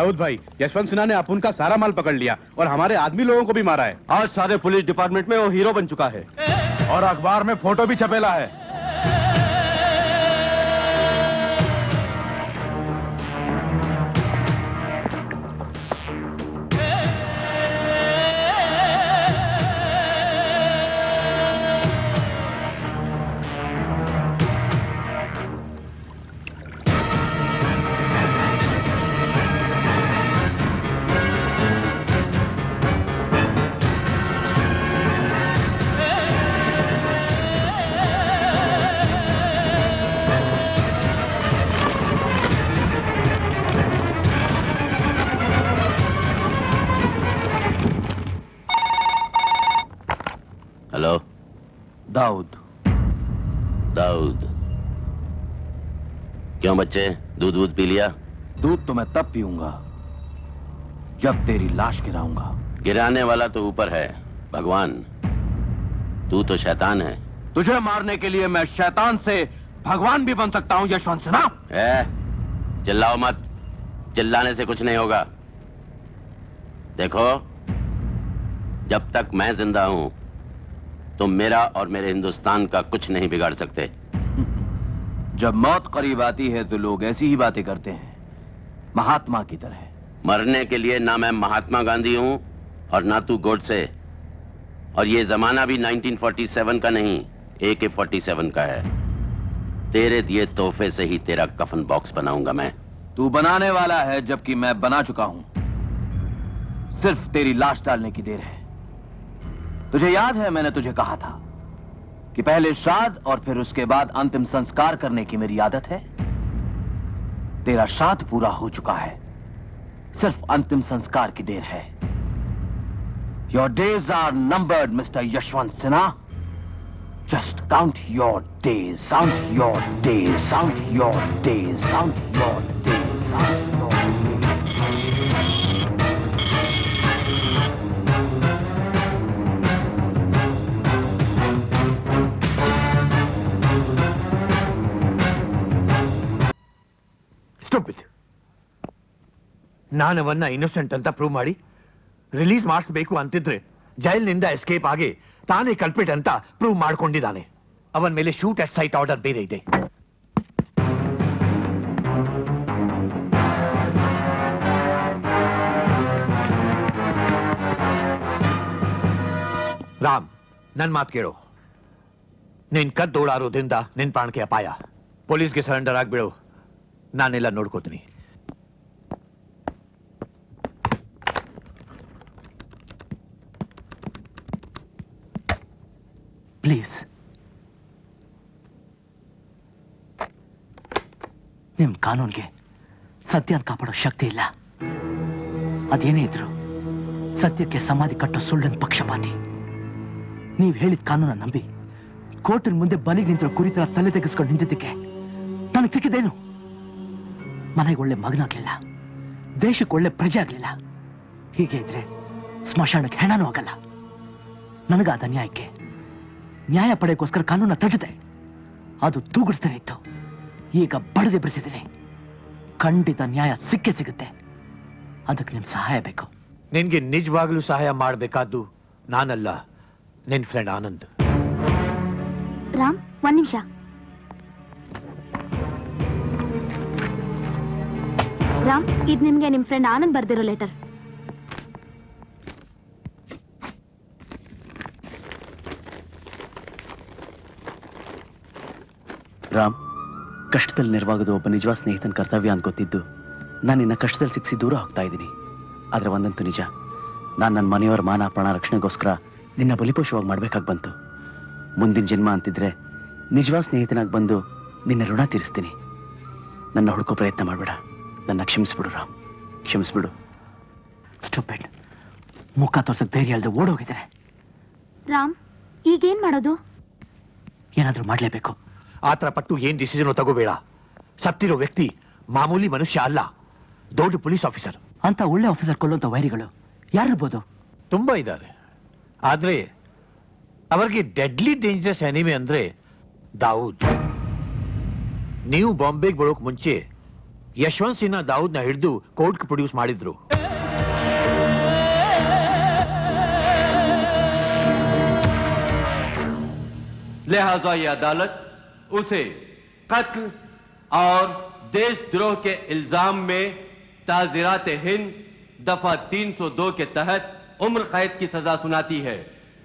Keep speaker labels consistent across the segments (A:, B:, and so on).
A: दाऊद भाई, यशवंत सिन्हा ने अपुन का सारा माल पकड़ लिया और हमारे आदमी लोगों को भी मारा है।
B: आज सारे पुलिस डिपार्टमेंट में वो हीरो बन चुका है
A: और अखबार में फोटो भी छपेला है।
C: दाऊद, क्यों बच्चे, दूध पी लिया?
D: दूध तो मैं तब पीऊंगा जब तेरी लाश गिराऊंगा।
C: गिराने वाला तो ऊपर है, भगवान। तू तो शैतान है।
D: तुझे मारने के लिए मैं शैतान से भगवान भी बन सकता हूं यशवंत सिन्हा।
C: चिल्लाओ मत, चिल्लाने से कुछ नहीं होगा। देखो, जब तक मैं जिंदा हूं तो मेरा और मेरे हिंदुस्तान का कुछ नहीं बिगाड़ सकते।
D: जब मौत करीब आती है तो लोग ऐसी ही बातें करते हैं, महात्मा की तरह।
C: मरने के लिए ना मैं महात्मा गांधी हूं और ना तू गोडसे। और ये जमाना भी 1947 का नहीं, AK-47 का है। तेरे दिए तोहफे से ही तेरा कफन बॉक्स बनाऊंगा मैं।
D: तू बनाने वाला है, जबकि मैं बना चुका हूं। सिर्फ तेरी लाश डालने की देर है। तुझे याद है मैंने तुझे कहा था कि पहले श्राद्ध और फिर उसके बाद अंतिम संस्कार करने की मेरी आदत है। तेरा श्राद्ध पूरा हो चुका है, सिर्फ अंतिम संस्कार की देर है। Your days are numbered, Mr. Yashwant Sinha. Just count your days. Count your days. Count your days. Count your days. Count your
E: Stupid. ನಾನವನ್ನ ಇನ್ನೋಸೆಂಟ್ ಅಂತ ಪ್ರೂವ್ ಮಾಡಿ ರಿಲೀಸ್ ಮಾಡಿಸಬೇಕು ಅಂತಿದ್ರೆ ಜೈಲಿನಿಂದ ಎಸ್ಕೇಪ್ ಆಗಿ ತಾನೇ ಕಲ್ಪಿಟ್ ಅಂತ ಪ್ರೂವ್ ಮಾಡ್ಕೊಂಡಿದ್ದಾನೆ. ಅವನ ಮೇಲೆ ಶೂಟ್ ಅಟ್ ಸೈಟ್ ಆರ್ಡರ್ ಬೇರೆ ಇದೆ. ರಾಮ್, ನನ್ ಮಾತು ಕೇಳು. ನಿನ್ ಕದ್ದೋಳಾರೋದ್ರಿಂದ ನಿನ್ ಪ್ರಾಣಕ್ಕೆ ಅಪಾಯ. ಪೊಲೀಸ್ಗೆ ಸರೆಂಡರ್ ಆಗ್ಬಿಡು, ನಾನೆಲ್ಲ ನೋಡ್ಕೋತೀನಿ.
F: ಪ್ಲೀಸ್, ನಿಮ್ ಕಾನೂನ್ಗೆ ಸತ್ಯನ ಕಾಪಾಡೋ ಶಕ್ತಿ ಇಲ್ಲ. ಅದೇನೇ ಇದ್ರು ಸತ್ಯಕ್ಕೆ ಸಮಾಧಿ ಕಟ್ಟೋ ಸುಳ್ಳನ್ ಪಕ್ಷಪಾತಿ. ನೀವ್ ಹೇಳಿದ ಕಾನೂನ ನಂಬಿ ಕೋರ್ಟಿನ ಮುಂದೆ ಬಲಿಗೆ ನಿಂತಿರೋ ಕುರಿತರ ತಲೆ ತೆಗೆಸ್ಕೊಂಡು ನಿಂತಿದ್ದಕ್ಕೆ ನನಗೆ ಸಿಕ್ಕಿದ್ದೇನು? ಮನೆಗೆ ಒಳ್ಳೆ ಮಗನಾಗ್ಲಿಲ್ಲ, ದೇಶಕ್ಕೆ ಒಳ್ಳೆ ಪ್ರಜೆ ಆಗ್ಲಿಲ್ಲ. ಹೀಗೆ ಇದ್ರೆ ಸ್ಮಶಾನಕ್ಕೆ ಹೆಣನೂ ಆಗಲ್ಲ. ನನಗಾದ ಅನ್ಯಾಯಕ್ಕೆ ನ್ಯಾಯ ಪಡೆಯೋಕ್ಕೋಸ್ಕರ ಕಾನೂನ ತಡೆದೆ, ಅದು ತೂಗಿಡ್ತಾನೆ ಇತ್ತು. ಈಗ ಬಡದೆ ಬೆರೆಸಿದ್ದೀನಿ. ಖಂಡಿತ ನ್ಯಾಯ ಸಿಕ್ಕೇ ಸಿಗುತ್ತೆ. ಅದಕ್ಕೆ ನಿಮ್ ಸಹಾಯ ಬೇಕು.
E: ನಿನ್ಗೆ ನಿಜವಾಗ್ಲೂ ಸಹಾಯ ಮಾಡಬೇಕಾದ್ದು ನಾನಲ್ಲ, ನಿನ್ ಫ್ರೆಂಡ್ ಆನಂದ್.
G: ರಾಮ್, ಒಂದ್ ನಿಮಿಷ. ರಾಮ್, ಇದು ನಿಮ್ಗೆ ನಿಮ್ ಫ್ರೆಂಡ್ ಆನಂದ್ ಬರ್ದಿರೋ ಲೆಟರ್.
F: ರಾಮ್, ಕಷ್ಟದಲ್ಲಿ ನೆರವಾಗೋದು ಒಬ್ಬ ನಿಜವಾದ ಸ್ನೇಹಿತನ ಕರ್ತವ್ಯ ಅಂತ ಗೊತ್ತಿದ್ದು ನಾನು ನಿನ್ನ ಕಷ್ಟದಲ್ಲಿ ಸಿಕ್ಕಿಸಿ ದೂರ ಹೋಗ್ತಾ ಇದ್ದೀನಿ. ಆದರೆ ಒಂದಂತೂ ನಿಜ, ನಾನು ನನ್ನ ಮನೆಯವರ ಮಾನ ಪ್ರಾಣ ರಕ್ಷಣೆಗೋಸ್ಕರ ನಿನ್ನ ಬಲಿಪಶುವಾಗಿ ಮಾಡ್ಬೇಕಾಗಿ ಬಂತು. ಮುಂದಿನ ಜನ್ಮ ಅಂತಿದ್ರೆ ನಿಜವಾದ ಸ್ನೇಹಿತನಾಗಿ ಬಂದು ನಿನ್ನ ಋಣ ತೀರಿಸ್ತೀನಿ. ನನ್ನ ಹುಡ್ಕೋ ಪ್ರಯತ್ನ ಮಾಡಬೇಡ. ನನ್ನ ಕ್ಷಮಿಸ್ಬಿಡು ರಾಮ್, ಕ್ಷಮಿಸ್ಬಿಡು. ಸ್ಟೂಪಿಡ್, ಮುಖ ತೋರ್ಸಕ್ ಧೈರ್ಯ ಅಲ್ಲದೆ ಓಡೋಗಿದ್ದೇನೆ.
G: ರಾಮ್, ಈಗೇನ್ ಮಾಡೋದು?
F: ಏನಾದ್ರೂ ಮಾಡ್ಲೇಬೇಕು.
E: ಆತರ ಪಟ್ಟು ಏನ್ ಡಿಸಿಷನ್ ತಗೋಬೇಡ. ಸತ್ತಿರೋ ವ್ಯಕ್ತಿ ಮಾಮೂಲಿ ಮನುಷ್ಯ ಅಲ್ಲ, ದೊಡ್ಡ ಪೊಲೀಸ್ ಆಫೀಸರ್.
F: ಅಂತ ಒಳ್ಳೆ ಆಫೀಸರ್ ಕೊಲ್ಲುವಂತ ವೈರಿಗಳು ಯಾರಿರ್ಬೋದು?
E: ತುಂಬಾ ಇದ್ದಾರೆ. ಆದ್ರೆ ಅವರಿಗೆ ಡೆಡ್ಲಿ ಡೇಂಜರಸ್ ಎನಿಮಿ ಅಂದ್ರೆ ದಾವೂದ್. ನೀವು ಬಾಂಬೆಗೆ ಬರೋಕ್ ಮುಂಚೆ ಯಶವಂತ್ ಸಿನ್ಹಾ ದಾವೂದ್ನ ಹಿಡಿದು ಕೋರ್ಟ್ಗೆ ಪ್ರೊಡ್ಯೂಸ್ ಮಾಡಿದ್ರು.
B: लिहाजा ये अदालत उसे कत्ल और देशद्रोह के इल्जाम में ताज़ीरात हिंद दफा 302 के तहत उम्र कैद की सजा सुनाती है.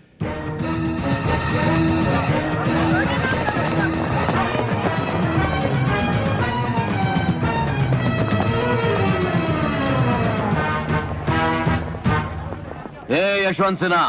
D: यशवंत सिन्हा,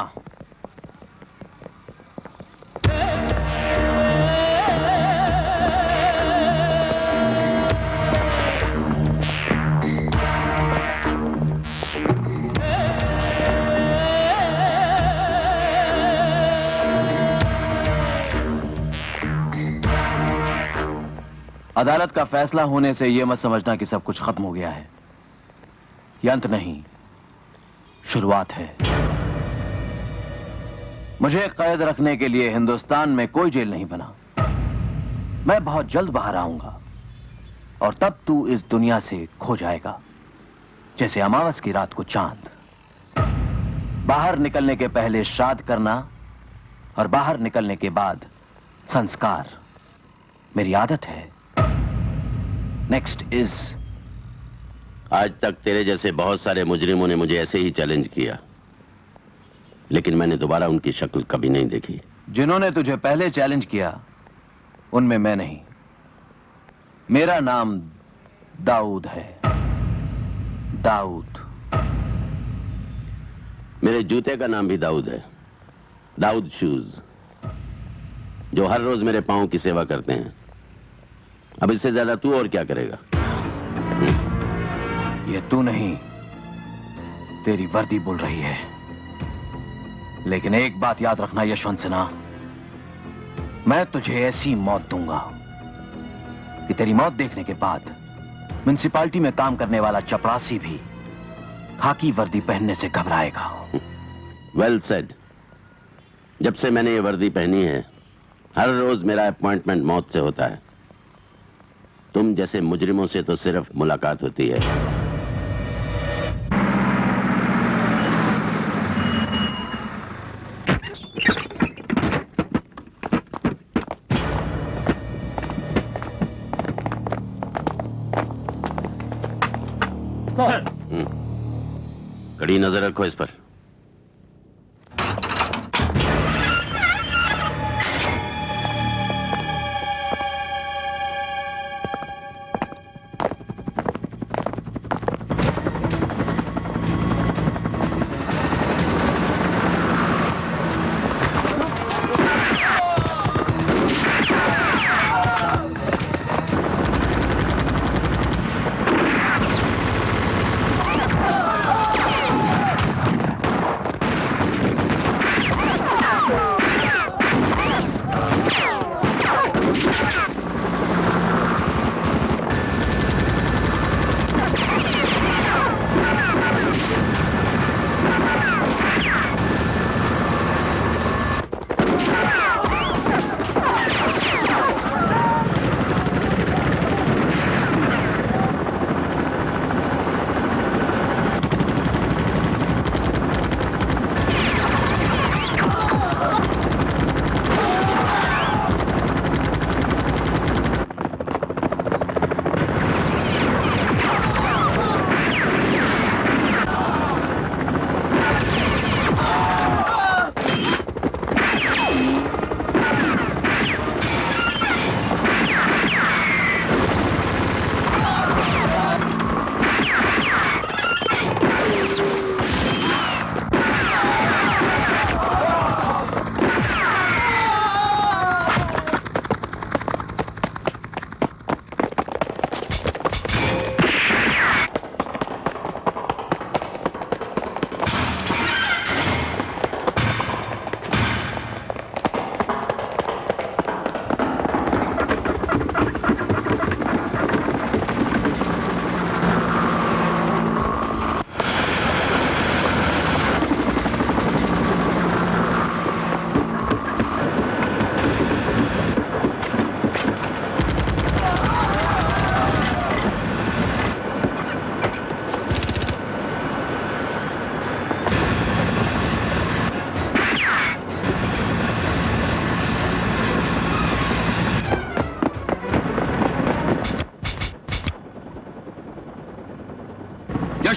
D: अदालत का फैसला होने से यह मत समझना कि सब कुछ खत्म हो गया है. यह अंत नहीं, शुरुआत है. मुझे कैद रखने के लिए हिंदुस्तान में कोई जेल नहीं बना. मैं बहुत जल्द बाहर आऊंगा और तब तू इस दुनिया से खो जाएगा जैसे अमावस की रात को चांद. बाहर निकलने के पहले श्राद्ध करना और बाहर निकलने के बाद संस्कार मेरी आदत है. नेक्स्ट इज,
C: आज तक तेरे जैसे बहुत सारे मुजरिमों ने मुझे ऐसे ही चैलेंज किया, लेकिन मैंने दोबारा उनकी शक्ल कभी नहीं देखी.
D: जिन्होंने तुझे पहले चैलेंज किया उनमें मैं नहीं. मेरा नाम दाऊद है. दाऊद.
C: मेरे जूते का नाम भी दाऊद है. दाऊद शूज, जो हर रोज मेरे पांव की सेवा करते हैं. अब इससे ज्यादा तू और क्या करेगा?
D: ये तू नहीं, तेरी वर्दी बोल रही है. लेकिन एक बात याद रखना यशवंत सिन्हा, मैं तुझे ऐसी मौत दूंगा कि तेरी मौत देखने के बाद म्युनिसिपैलिटी में काम करने वाला चपरासी भी खाकी वर्दी पहनने से घबराएगा.
C: Well said. जब से मैंने ये वर्दी पहनी है, हर रोज मेरा अपॉइंटमेंट मौत से होता है. तुम जैसे मुजरिमों से तो सिर्फ मुलाकात होती है. कड़ी नजर रखो इस पर.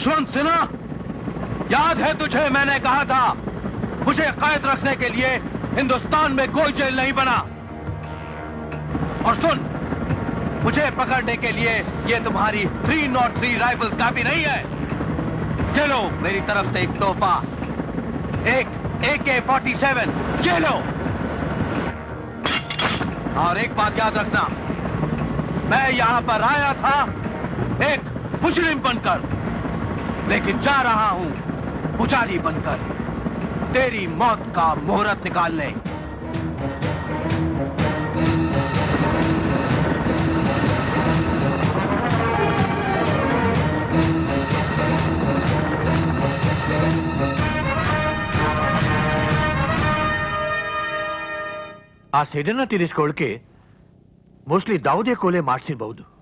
D: यशवंत सिन्हा, याद है तुझे मैंने कहा था मुझे कैद रखने के लिए हिंदुस्तान में कोई जेल नहीं बना। और सुन, मुझे पकड़ने के लिए ये तुम्हारी 303 राइफल काफी नहीं है। ये लो मेरी तरफ से एक तोहफा, एक AK-47, ये लो। और एक बात याद रखना, मैं यहां पर आया था एक मुजरिम बनकर, लेकिन जा रहा हूं पुजारी बनकर तेरी मौत का मुहूर्त निकालने।
E: ಆ ಸೇಡನ್ನ ತೀರಿಸಿಕೊಳ್ಳಕ್ಕೆ ಮೋಸ್ಟ್ಲಿ ಯಾವುದೇ ಕೊಲೆ ಮಾಡಿಸಿರಬಹುದು.